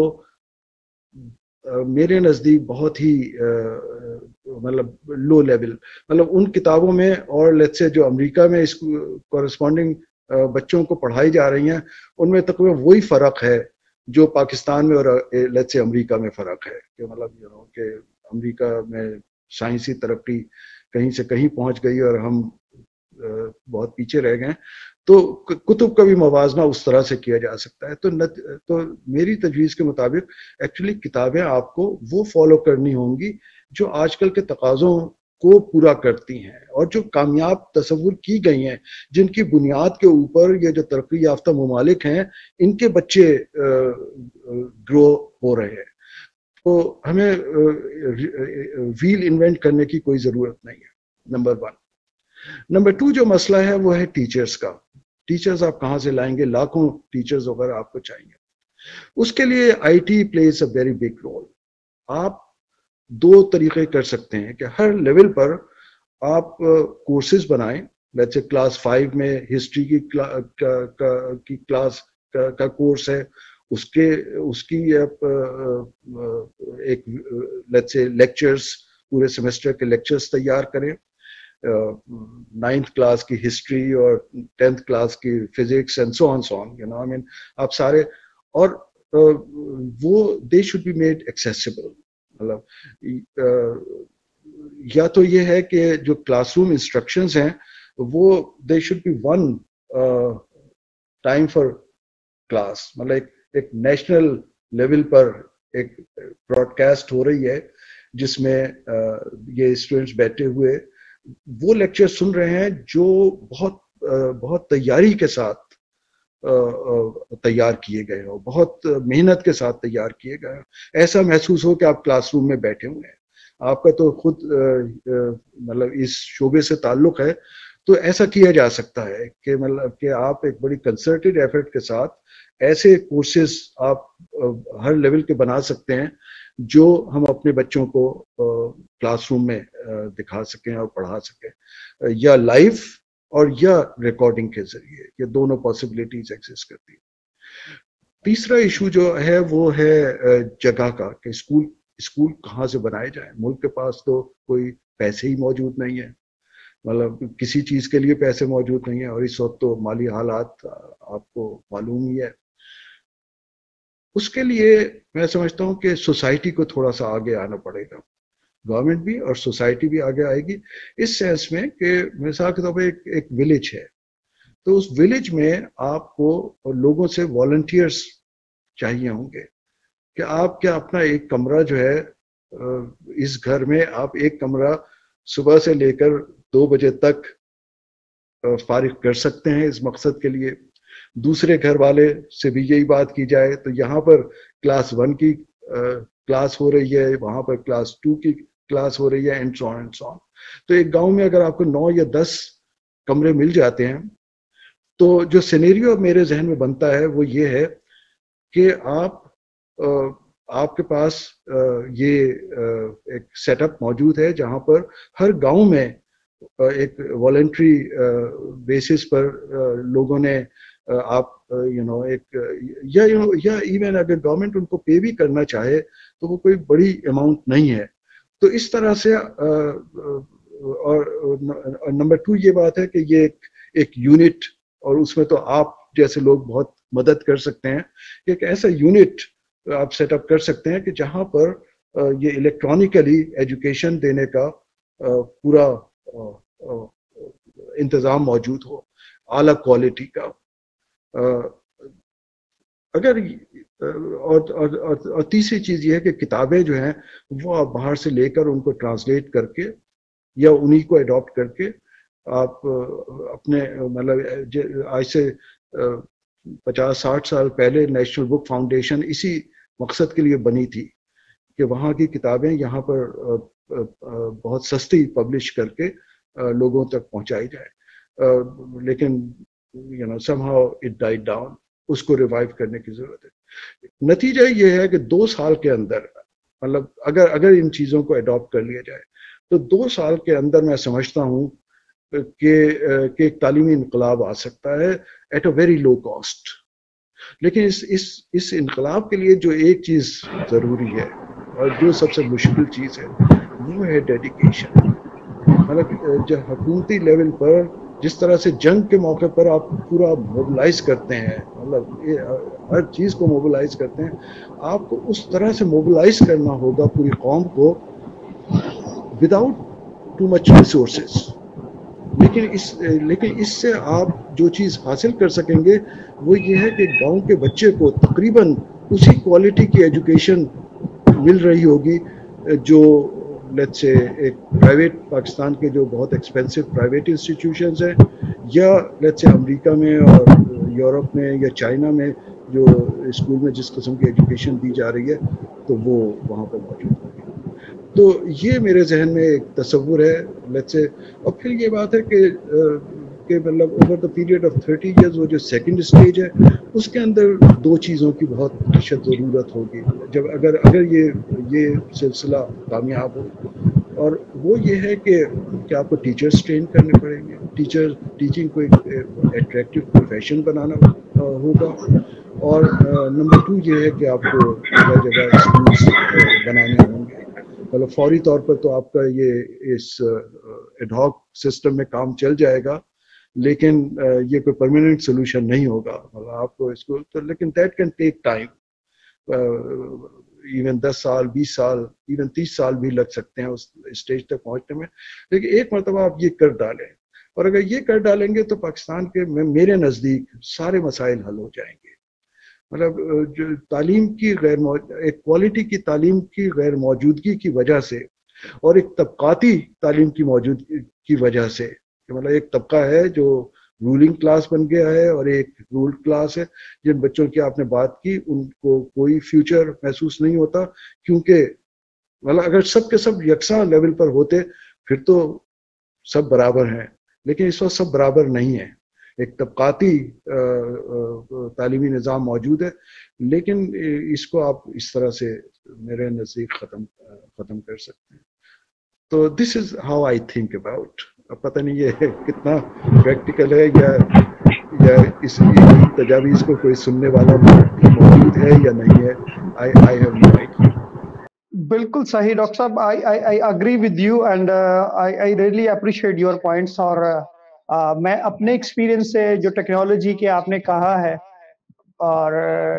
میرے نزدیک بہت ہی مطلب لو لیول, مطلب ان کتابوں میں اور لیٹس سے جو امریکہ میں اس کورسپونڈنگ بچوں کو پڑھائی جا رہی ہیں ان میں تقریباً وہی فرق ہے جو پاکستان میں اور لیٹس سے امریکہ میں فرق ہے. کہ مطلب کہ امریکہ میں سائنسی ترقی کہیں سے کہیں پہنچ گئی اور ہم بہت پیچھے رہ گئے. تو کتب کا بھی موازنہ اس طرح سے کیا جا سکتا ہے. تو میری تجویز کے مطابق ایکچولی کتابیں آپ کو وہ فالو کرنی ہوں گی جو آج کل کے تقاضوں کو پورا کرتی ہیں اور جو کامیاب تصور کی گئی ہیں, جن کی بنیاد کے اوپر یہ جو ترقی یافتہ ممالک ہیں ان کے بچے گرو ہو رہے ہیں. تو ہمیں ویل انوینٹ کرنے کی کوئی ضرورت نہیں ہے, نمبر 1. نمبر 2 جو مسئلہ ہے وہ ہے ٹیچرز کا. ٹیچرز آپ کہاں سے لائیں گے؟ لاکھوں ٹیچرز وغیرہ آپ کو چاہیے. اس کے لیے I T plays a very big role. آپ 2 طریقے کر سکتے ہیں کہ ہر لیول پر آپ کورسز بنائیں. جیسے کلاس 5 میں ہسٹری کی کلاس کا کورس ہے, اس کی ایک لیٹس سے لیکچرز, پورے سیمسٹر کے لیکچرز تیار کریں. 9th کلاس کی ہسٹری اور 10th کلاس کی فزکس اینڈ سو آن آپ سارے, اور وہ they should be made accessible. مطلب یا تو یہ ہے کہ جو کلاس روم انسٹرکشنز ہیں وہ they should be one time for class. مطلب ایک نیشنل لیول پر ایک براڈ کاسٹ ہو رہی ہے جس میں یہ اسٹوڈنٹس بیٹھے ہوئے وہ لیکچر سن رہے ہیں جو بہت تیاری کے ساتھ تیار کیے گئے ہو، بہت محنت کے ساتھ تیار کیے گئے ہو، ایسا محسوس ہو کہ آپ کلاس روم میں بیٹھے ہوئے ہیں. آپ کا تو خود مطلب اس شعبے سے تعلق ہے، تو ایسا کیا جا سکتا ہے کہ مطلب کہ آپ ایک بڑی کنسرٹڈ ایفرٹ کے ساتھ ایسے کورسز آپ ہر لیول کے بنا سکتے ہیں جو ہم اپنے بچوں کو کلاس روم میں دکھا سکیں اور پڑھا سکیں، یا لائف اور یا ریکارڈنگ کے ذریعے. یہ دونوں پاسبلٹیز ایگزسٹ کرتی ہیں. تیسرا ایشو جو ہے وہ ہے جگہ کا، کہ اسکول کہاں سے بنائے جائیں. ملک کے پاس تو کوئی پیسے ہی موجود نہیں ہیں، مطلب کسی چیز کے لیے پیسے موجود نہیں ہیں، اور اس وقت تو مالی حالات آپ کو معلوم ہی ہے. اس کے لیے میں سمجھتا ہوں کہ سوسائٹی کو تھوڑا سا آگے آنا پڑے گا. گورنمنٹ بھی اور سوسائٹی بھی آگے آئے گی اس سینس میں کہ مثال کے طور پہ ایک ولیج ہے، تو اس ولیج میں آپ کو لوگوں سے والنٹیئرس چاہیے ہوں گے کہ آپ کیا اپنا ایک کمرہ جو ہے اس گھر میں آپ ایک کمرہ صبح سے لے کر 2 بجے تک فارغ کر سکتے ہیں اس مقصد کے لیے. دوسرے گھر والے سے بھی یہی بات کی جائے تو یہاں پر کلاس 1 کی کلاس ہو رہی ہے، وہاں پر کلاس 2 کی کلاس ہو رہی ہے، اینڈ سو اینڈ سو. تو ایک گاؤں میں اگر آپ کو 9 یا 10 کمرے مل جاتے ہیں تو جو سینیریو میرے ذہن میں بنتا ہے وہ یہ ہے کہ آپ کے پاس یہ ایک سیٹ اپ موجود ہے جہاں پر ہر گاؤں میں ایک والنٹری بیسس پر لوگوں نے آپ ایک یا ایون اگر گورنمنٹ ان کو پے بھی کرنا چاہے تو وہ کوئی بڑی اماؤنٹ نہیں ہے. تو اس طرح سے اور نمبر 2 یہ بات ہے کہ یہ ایک یونٹ، اور اس میں تو آپ جیسے لوگ بہت مدد کر سکتے ہیں. ایک ایسا یونٹ آپ سیٹ اپ کر سکتے ہیں کہ جہاں پر یہ الیکٹرانکلی ایجوکیشن دینے کا پورا انتظام موجود ہو، اعلیٰ کوالٹی کا. اگر اور تیسری چیز یہ ہے کہ کتابیں جو ہیں وہ آپ باہر سے لے کر ان کو ٹرانسلیٹ کر کے یا انہی کو اڈاپٹ کر کے آپ اپنے مطلب آج سے 50-60 سال پہلے نیشنل بک فاؤنڈیشن اسی مقصد کے لیے بنی تھی کہ وہاں کی کتابیں یہاں پر بہت سستی پبلش کر کے لوگوں تک پہنچائی جائے. لیکن somehow it died down. اس کو ریوائیو کرنے کی ضرورت ہے. نتیجہ یہ ہے کہ 2 سال کے اندر مطلب اگر ان چیزوں کو اڈاپٹ کر لیا جائے تو 2 سال کے اندر میں سمجھتا ہوں کہ ایک تعلیمی انقلاب آ سکتا ہے at a very low cost. لیکن اس انقلاب کے لیے جو ایک چیز ضروری ہے اور جو سب سے مشکل چیز ہے وہ ہے ڈیڈیکیشن. مطلب جو حکومتی لیول پر جس طرح سے جنگ کے موقع پر آپ پورا موبلائز کرتے ہیں، مطلب ہر چیز کو موبلائز کرتے ہیں، آپ کو اس طرح سے موبلائز کرنا ہوگا پوری قوم کو وداؤٹ ٹو مچ ریسورسز. لیکن اس سے آپ جو چیز حاصل کر سکیں گے وہ یہ ہے کہ گاؤں کے بچے کو تقریباً اسی کوالٹی کی ایجوکیشن مل رہی ہوگی جو لیٹس سے ایک پرائیویٹ پاکستان کے جو بہت ایکسپینسو پرائیویٹ انسٹیٹیوشنز ہیں، یا لیٹس سے امریکہ میں اور یورپ میں یا چائنا میں جو اسکول میں جس قسم کی ایجوکیشن دی جا رہی ہے تو وہ وہاں پر موجود ہوگی. تو یہ میرے ذہن میں ایک تصور ہے لیٹس سے. اور پھر یہ بات ہے کہ مطلب over the period of 30 years وہ جو سیکنڈ اسٹیج ہے اس کے اندر 2 چیزوں کی بہت اشد ضرورت ہوگی جب اگر یہ سلسلہ کامیاب ہو. اور وہ یہ ہے کہ آپ کو ٹیچرز ٹرین کرنے پڑیں گے. ٹیچنگ کو ایک اٹریکٹیو پروفیشن بنانا ہوگا. اور نمبر 2 یہ ہے کہ آپ کو جگہ جگہ اسکولز بنانے ہوں گے. مطلب فوری طور پر تو آپ کا یہ اس ایڈ ہاک سسٹم میں کام چل جائے گا، لیکن یہ کوئی پرماننٹ سولوشن نہیں ہوگا. مطلب آپ کو اس کو تو لیکن that can take time. Even 10 سال 20 سال ایون 30 سال بھی لگ سکتے ہیں اس اسٹیج تک پہنچنے میں. لیکن ایک مرتبہ آپ یہ کر ڈالیں، اور اگر یہ کر ڈالیں گے تو پاکستان کے میرے نزدیک سارے مسائل حل ہو جائیں گے. مطلب جو تعلیم کی ایک کوالٹی کی تعلیم کی غیر موجودگی کی وجہ سے اور ایک طبقاتی تعلیم کی موجودگی کی وجہ سے، کہ مطلب ایک طبقہ ہے جو رولنگ کلاس بن گیا ہے اور ایک رولڈ کلاس ہے. جن بچوں کی آپ نے بات کی ان کو کوئی فیوچر محسوس نہیں ہوتا, کیونکہ مطلب اگر سب کے سب یکساں لیول پر ہوتے پھر تو سب برابر ہیں, لیکن اس وقت سب برابر نہیں ہے. ایک طبقاتی تعلیمی نظام موجود ہے, لیکن اس کو آپ اس طرح سے میرے نزدیک ختم کر سکتے ہیں. تو this is how I think about. اب پتہ نہیں یہ کتنا پریکٹیکل ہے یا ان تجاویز کو کوئی سننے والا موجود ہے یا نہیں ہے. I have no idea. بالکل صحیح ڈاکٹر صاحب, I agree with you and I really appreciate your points. اور میں اپنے ایکسپیرینس سے جو ٹیکنالوجی کے آپ نے کہا ہے, اور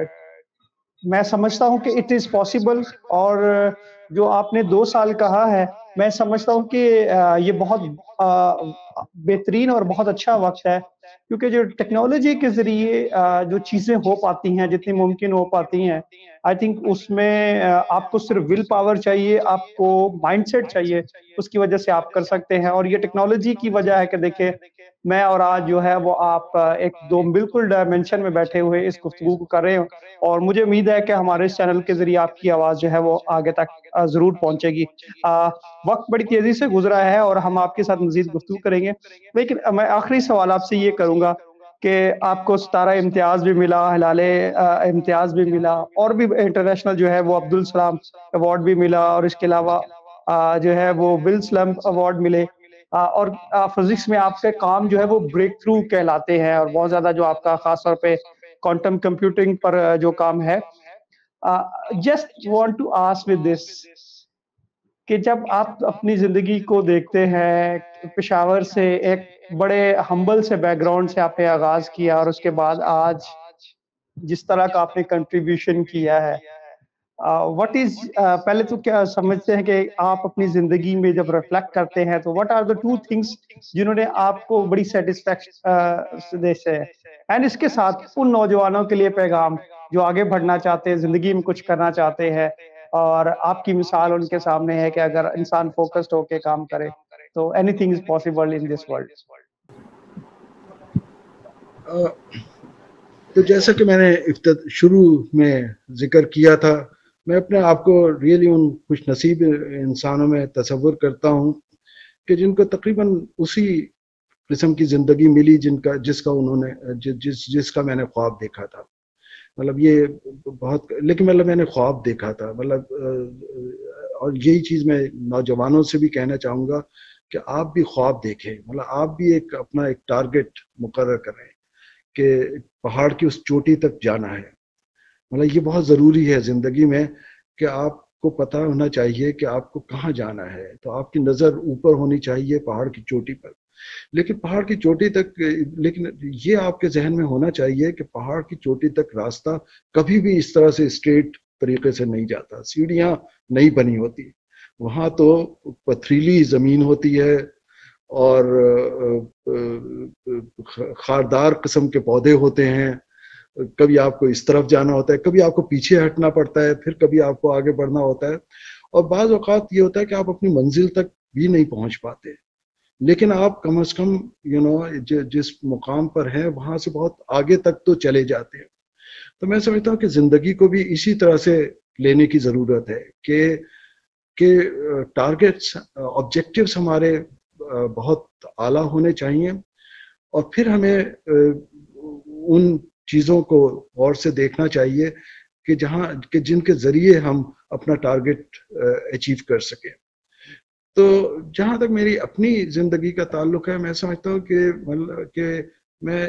میں سمجھتا ہوں کہ اٹ از پاسبل, اور جو آپ نے 2 سال کہا ہے میں سمجھتا ہوں کہ یہ بہت بہترین اور بہت اچھا وقت ہے, کیونکہ جو ٹیکنالوجی کے ذریعے جو چیزیں ہو پاتی ہیں, جتنی ممکن ہو پاتی ہیں, آئی تھنک اس میں آپ کو صرف ول پاور چاہیے, آپ کو مائنڈ سیٹ چاہیے, اس کی وجہ سے آپ کر سکتے ہیں. اور یہ ٹیکنالوجی کی وجہ ہے کہ دیکھیں میں اور آج جو ہے وہ آپ ایک دو بالکل ڈائمنشن میں بیٹھے ہوئے اس گفتگو کو کر رہے ہیں, اور مجھے امید ہے کہ ہمارے اس چینل کے ذریعے آپ کی آواز جو ہے وہ آگے تک ضرور پہنچے گی. وقت بڑی تیزی سے گزرا ہے اور ہم آپ کے ساتھ مزید گفتگو کریں گے, لیکن میں آخری سوال آپ سے یہ کروں گا کہ آپ کو ستارہ امتیاز بھی ملا, ہلال امتیاز بھی ملا, اور بھی انٹرنیشنل جو ہے وہ عبدالسلام ایوارڈ بھی ملا, اور اس کے علاوہ جو ہے وہ بل سلمپ ایوارڈ ملے, اور فزکس میں آپ کے کام جو ہے وہ بریک تھرو کہلاتے ہیں, اور بہت زیادہ جو آپ کا خاص طور پہ کوانٹم کمپیوٹنگ پر جو کام ہے. Just want to ask with this کہ جب آپ اپنی زندگی کو دیکھتے ہیں, پشاور سے ایک بڑے ہمبل سے بیک گراؤنڈ سے آپ نے آغاز کیا, اور اس کے بعد آج جس طرح کا آپ نے کنٹریبیوشن کیا ہے, وٹ از پہلے تو کیا سمجھتے ہیں کہ آپ اپنی زندگی میں جب ریفلیکٹ کرتے ہیں تو وٹ آر دا 2 تھنگس جنہوں نے آپ کو بڑی سیٹسفیکشن دے سے, اینڈ اس کے ساتھ ان نوجوانوں کے لیے پیغام جو آگے بڑھنا چاہتے ہیں, زندگی میں کچھ کرنا چاہتے ہیں, اور آپ کی مثال ان کے سامنے ہے کہ اگر انسان فوکسڈ ہو کے کام کرے تو anything is possible in this world. تو جیسا کہ میں نے شروع میں ذکر کیا تھا, میں اپنے آپ کو ریئلی ان خوش نصیب انسانوں میں تصور کرتا ہوں کہ جن کو تقریباً اسی قسم کی زندگی ملی جس کا میں نے خواب دیکھا تھا. مطلب یہ بہت, لیکن مطلب میں نے خواب دیکھا تھا, مطلب اور یہی چیز میں نوجوانوں سے بھی کہنا چاہوں گا کہ آپ بھی خواب دیکھیں, مطلب آپ بھی اپنا ایک ٹارگٹ مقرر کریں کہ پہاڑ کی اس چوٹی تک جانا ہے. مطلب یہ بہت ضروری ہے زندگی میں کہ آپ کو پتہ ہونا چاہیے کہ آپ کو کہاں جانا ہے. تو آپ کی نظر اوپر ہونی چاہیے پہاڑ کی چوٹی پر, لیکن پہاڑ کی چوٹی تک, لیکن یہ آپ کے ذہن میں ہونا چاہیے کہ پہاڑ کی چوٹی تک راستہ کبھی بھی اس طرح سے اسٹریٹ طریقے سے نہیں جاتا, سیڑھیاں نہیں بنی ہوتی, وہاں تو پتھریلی زمین ہوتی ہے اور خاردار قسم کے پودے ہوتے ہیں. کبھی آپ کو اس طرف جانا ہوتا ہے, کبھی آپ کو پیچھے ہٹنا پڑتا ہے, پھر کبھی آپ کو آگے بڑھنا ہوتا ہے, اور بعض اوقات یہ ہوتا ہے کہ آپ اپنی منزل تک بھی نہیں پہنچ پاتے, لیکن آپ کم از کم جس مقام پر ہیں وہاں سے بہت آگے تک تو چلے جاتے ہیں. تو میں سمجھتا ہوں کہ زندگی کو بھی اسی طرح سے لینے کی ضرورت ہے کہ ٹارگٹس, آبجیکٹیوز ہمارے بہت اعلیٰ ہونے چاہیے, اور پھر ہمیں ان چیزوں کو غور سے دیکھنا چاہیے کہ جن کے ذریعے ہم اپنا ٹارگٹ اچیو کر سکیں. تو جہاں تک میری اپنی زندگی کا تعلق ہے, میں سمجھتا ہوں کہ میں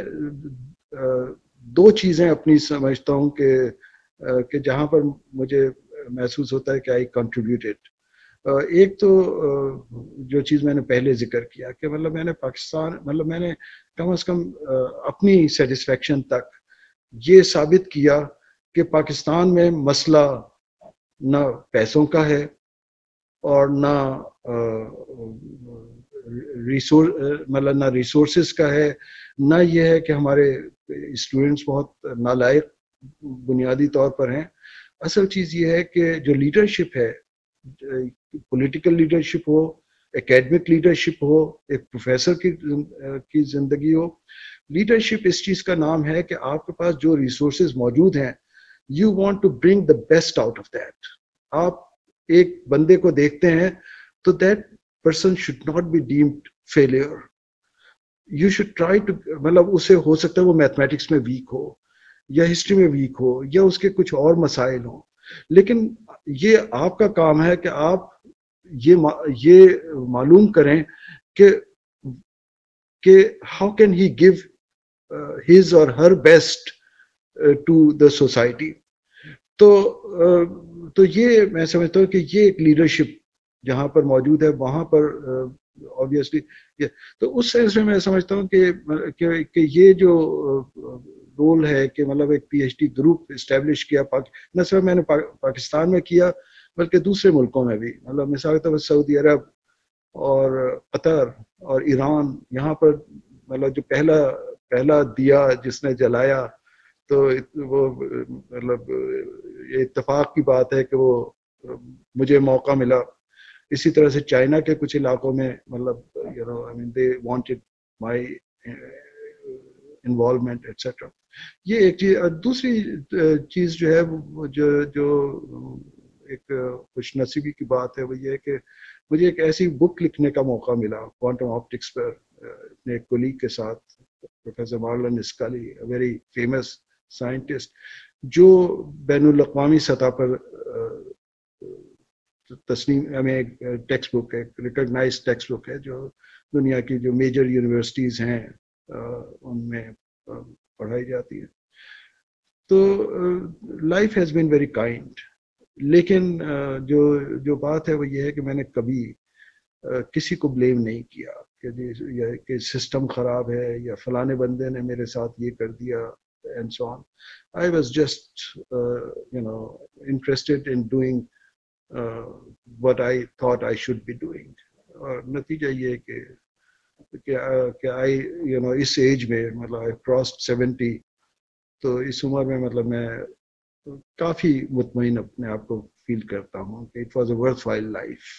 2 چیزیں اپنی سمجھتا ہوں کہ جہاں پر مجھے محسوس ہوتا ہے کہ آئی کنٹریبیوٹیڈ. ایک تو جو چیز میں نے پہلے ذکر کیا کہ مطلب میں نے مطلب میں نے کم از کم اپنی سیٹسفیکشن تک یہ ثابت کیا کہ پاکستان میں مسئلہ نہ پیسوں کا ہے اور نہ ریسورسز کا ہے, نہ یہ ہے کہ ہمارے اسٹوڈنٹس بہت نالائق بنیادی طور پر ہیں. اصل چیز یہ ہے کہ جو لیڈرشپ ہے, پولیٹیکل لیڈرشپ ہو एकेडमिक लीडरशिप हो, एक प्रोफेसर की जिंदगी हो। लीडरशिप इस चीज का नाम है कि आपके पास जो रिसोर्सेज मौजूद हैं, you want to bring the best out of that. आप एक बंदे को देखते हैं तो that person should not be deemed failure. You should try to, मतलब उसे हो सकता है वो मैथमेटिक्स में वीक हो या हिस्ट्री में वीक हो या उसके कुछ और मसाइल हो, लेकिन ये आपका काम है कि आप ये मालूम करें कि how can he give his or her best to the society। तो ये मैं समझता हूँ कि ये एक लीडरशिप जहाँ पर मौजूद है, वहाँ पर ऑब्वियसली तो उस सेंस में मैं समझता हूँ कि ये जो रोल है कि मतलब एक पीएचडी ग्रुप इस्टेब्लिश किया, न सिर्फ मैंने पाकिस्तान में किया बल्कि दूसरे मुल्कों में भी, मतलब मिसाल के तौर पर सऊदी अरब और कतर और ईरान, यहाँ पर मतलब जो पहला दिया जिसने जलाया, तो वो मतलब ये इत्तेफाक की बात है कि वो मुझे मौका मिला। इसी तरह से चाइना के कुछ इलाकों में मतलब you know I mean they wanted my involvement etcetera. ये एक चीज। दूसरी चीज जो है जो एक खुशनसीबी की बात है वो ये है कि मुझे एक ऐसी बुक लिखने का मौका मिला क्वांटम ऑप्टिक्स पर अपने एक कोलीग के साथ, professor Marlan Scully, very famous scientist, जो बैनुल अक़वामी सतह पर तस्नीम हमें एक टेक्स्ट बुक है, रिकॉग्नाइज्ड टेक्स्ट बुक है, जो दुनिया की जो मेजर यूनिवर्सिटीज़ हैं उनमें पढ़ाई जाती है। तो life has been very kind, लेकिन जो बात है वो ये है कि मैंने कभी किसी को ब्लेम नहीं किया कि सिस्टम खराब है या फलाने बंदे ने मेरे साथ ये कर दिया and so on. I was just interested in doing what I thought I should be doing. और नतीजा ये कि I इस एज में मतलब I crossed 70, तो इस उम्र में मतलब मैं काफी मुतमईन अपने आप को फील करता हूँ कि it was a worthwhile life.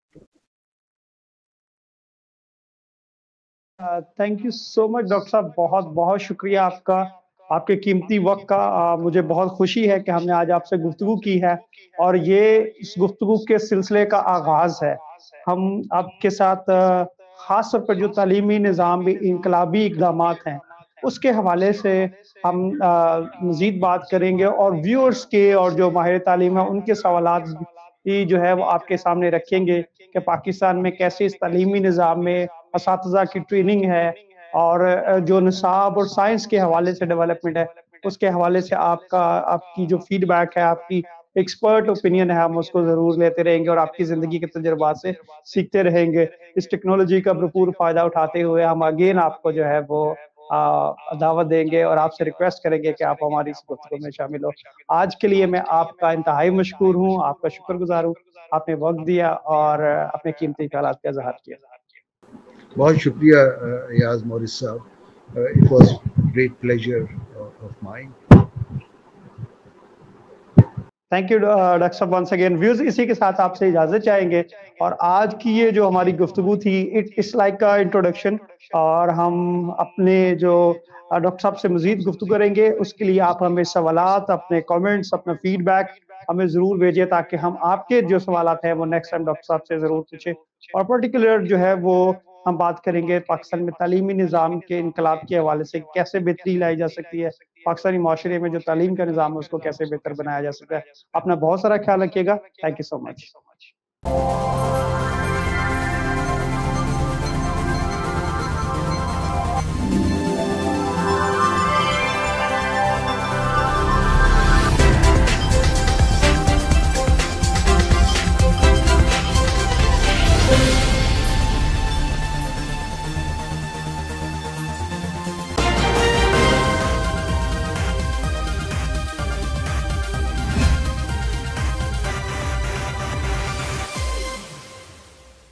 Thank you so much doctor साहब, बहुत बहुत शुक्रिया आपका, आपके कीमती वक्त का। मुझे बहुत खुशी है कि हमने आज आपसे गुफ्तगू की है और ये इस गुफ्तगू के सिलसिले का आगाज है। हम आपके साथ खास तौर पर जो तालीमी निज़ाम में इनकलाबी इक़दामात हैं उसके हवाले से हम मज़ीद बात करेंगे और व्यूअर्स के और जो माहिर तालीम है उनके सवालात भी जो है वो आपके सामने रखेंगे कि पाकिस्तान में कैसे इस तालीमी निज़ाम में असातिज़ा की ट्रेनिंग है और जो निसाब और साइंस के हवाले से डेवलपमेंट है उसके हवाले से आपकी जो फीडबैक है, आपकी एक्सपर्ट ओपिनियन है, हम उसको ज़रूर लेते रहेंगे और आपकी ज़िंदगी के तजुर्बात से सीखते रहेंगे। इस टेक्नोलॉजी का भरपूर फ़ायदा उठाते हुए हम अगेन आपको जो है वो दावत देंगे और आपसे रिक्वेस्ट करेंगे कि आप हमारी इस गुफ्तगू में शामिल हो। आज के लिए मैं आपका इंतहाई मशकूर हूँ, आपका शुक्रगुजार हूँ, आपने वक्त दिया और अपने कीमती ख्यालात का इज़हार किया। बहुत शुक्रिया याज मोरिस साहब, it was great pleasure of mine. Thank you doctor साहब वंस अगेन। व्यूज इसी के साथ आपसे इजाजत चाहेंगे और आज की ये जो हमारी गुफ्तगू थी इट्स लाइक का इंट्रोडक्शन, और हम अपने जो डॉक्टर साहब से मजीद गुफ्तगू करेंगे। उसके लिए आप हमें सवालात, अपने कमेंट्स, अपना फीडबैक हमें ज़रूर भेजिए ताकि हम आपके जो सवालात हैं वो नेक्स्ट टाइम डॉक्टर साहब से ज़रूर पूछें। और पर्टिकुलर जो है वो हम बात करेंगे पाकिस्तान में तालीमी निज़ाम के इनकलाब के हवाले से कैसे बेहतरी लाई जा सकती है, पाकिस्तानी माशरे में जो तालीम का निज़ाम है उसको कैसे बेहतर बनाया जा सकता है। अपना बहुत सारा ख्याल रखिएगा। Thank you so much.